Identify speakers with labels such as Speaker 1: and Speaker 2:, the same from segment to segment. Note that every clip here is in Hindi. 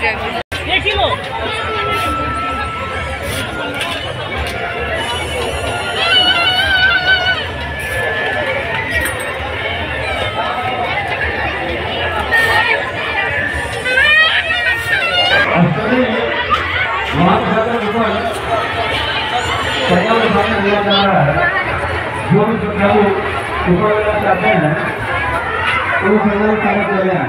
Speaker 1: जो भी श्रद्धालु ऊपर लेना चाहते हैं वो श्रद्धालु कार्य कर रहे हैं।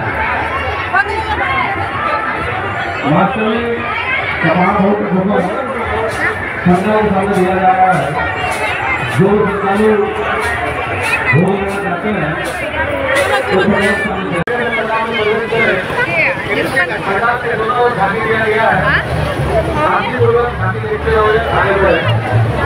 Speaker 1: वास्तविक तमाम भोग श्रद्धालु सामने दिया जा रहा है। जो श्रद्धालु भोग लेना चाहते हैं वो झांकी दिया गया है। झांकी देखते हुए आगे बढ़े।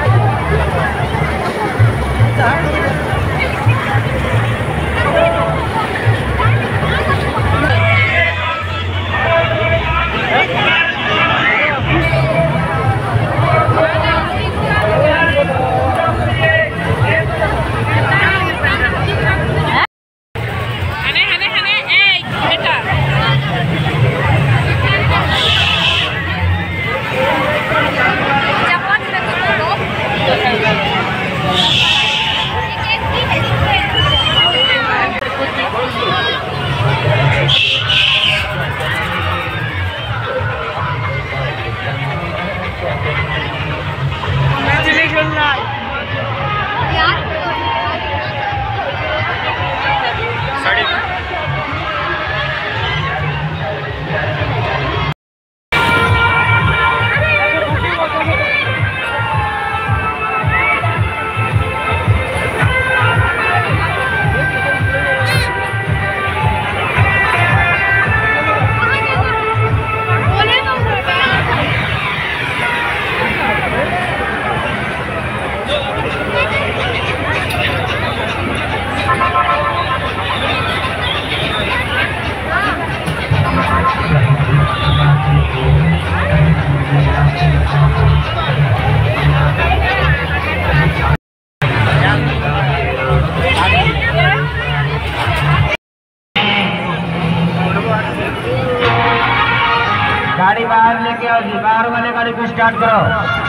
Speaker 2: गाड़ी बाहर लेके आओ जी, बाहर वाले गाड़ी को स्टार्ट करो।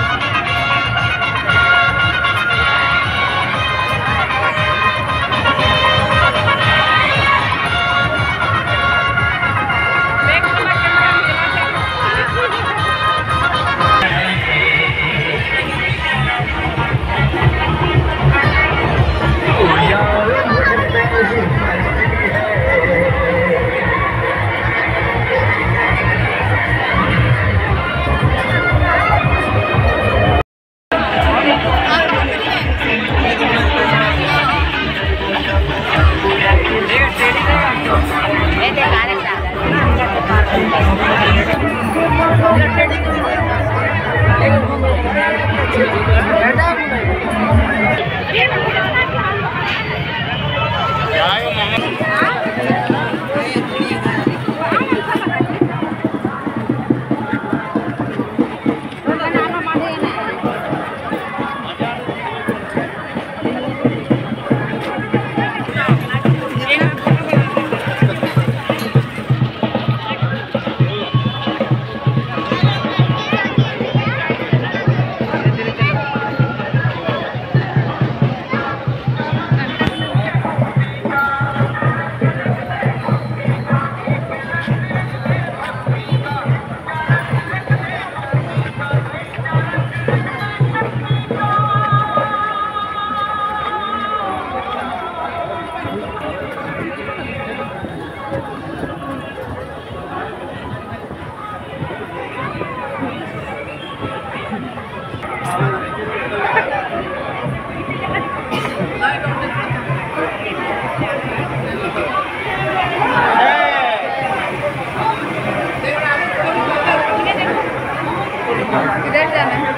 Speaker 3: किधर जाना है?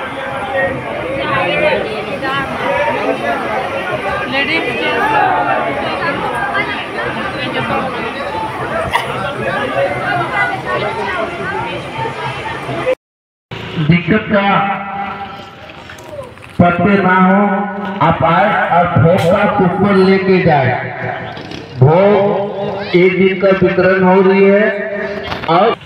Speaker 2: दिक्कत का पत्ते ना हो, आप आए और भोग का कुकर लेके जाए। भोग एक दिन का वितरण हो रही है और